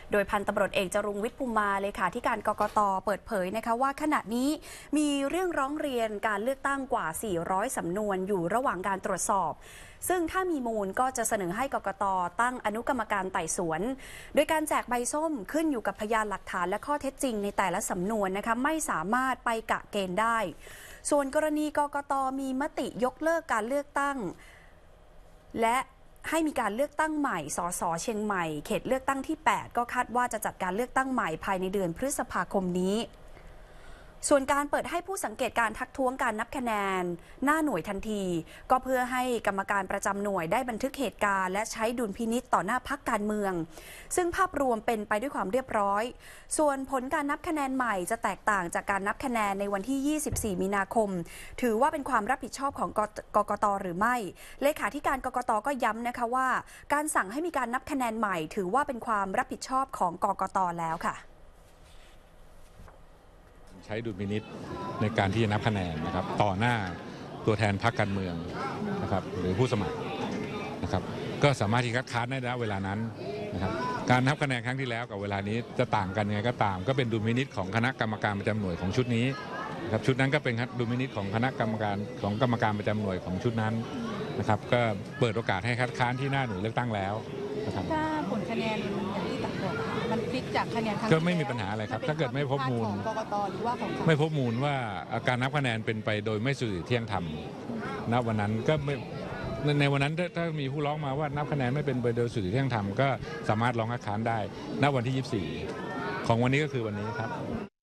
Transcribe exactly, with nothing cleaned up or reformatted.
โดยพันตำรวจเอกจรุงวิทย์ภูมิมาเลขาธิการกกต.เปิดเผยนะคะว่าขณะนี้มีเรื่องร้องเรียนการเลือกตั้งกว่า สี่ร้อย สำนวนอยู่ระหว่างการตรวจสอบซึ่งถ้ามีมูลก็จะเสนอให้กกต.ตั้งอนุกรรมการไต่สวนโดยการแจกใบส้มขึ้นอยู่กับพยานหลักฐานและข้อเท็จจริงในแต่ละสำนวนนะคะไม่สามารถไปกะเกณฑ์ได้ส่วนกรณีกกต.มีมติยกเลิกการเลือกตั้งและให้มีการเลือกตั้งใหม่สสเชียงใหม่เขตเลือกตั้งที่แปดก็คาดว่าจะจัดการเลือกตั้งใหม่ภายในเดือนพฤษภาคมนี้ส่วนการเปิดให้ผู้สังเกตการทักท้วงการนับคะแนนหน้าหน่วยทันทีก็เพื่อให้กรรมการประจำหน่วยได้บันทึกเหตุการณ์และใช้ดุลพินิจต่อหน้าพรรคการเมืองซึ่งภาพรวมเป็นไปด้วยความเรียบร้อยส่วนผลการนับคะแนนใหม่จะแตกต่างจากการนับคะแนนในวันที่ยี่สิบสี่มีนาคมถือว่าเป็นความรับผิดชอบของกกต.หรือไม่เลขาธิการกกต.ก็ย้ำนะคะว่าการสั่งให้มีการนับคะแนนใหม่ถือว่าเป็นความรับผิดชอบของกกต.แล้วค่ะใช้ดุลพินิจในการที่จะนับคะแนนนะครับต่อหน้าตัวแทนพรรคการเมืองนะครับหรือผู้สมัครนะครับก็สามารถที่คัดค้านได้ณเวลานั้นนะครับการนับคะแนนครั้งที่แล้วกับเวลานี้จะต่างกันยังไงก็ตามก็เป็นดุลพินิจของคณะกรรมการประจำหน่วยของชุดนี้นะครับชุดนั้นก็เป็นดุลพินิจของคณะกรรมการของกรรมการประจำหน่วยของชุดนั้นนะครับก็เปิดโอกาสให้คัดค้านที่หน้าหน่วยเลือกตั้งแล้วนะครับถ้าผลคะแนนอย่างที่ตักบอกมันพลิกจากคะแนนครั้งก็ไม่มีปัญหาอะไรครับถ้าเกิดไม่พบมูลกกต.หรือว่าของไม่พบมูลว่าการนับคะแนนเป็นไปโดยไม่สุจริตเที่ยงธรรมณวันนั้นก็ไม่ในวันนั้นถ้ามีผู้ร้องมาว่านับคะแนนไม่เป็นไปโดยสุจริตเที่ยงธรรมก็สามารถร้องคัดค้านได้ณวันที่ยี่สิบสี่ของวันนี้ก็คือวันนี้ครับ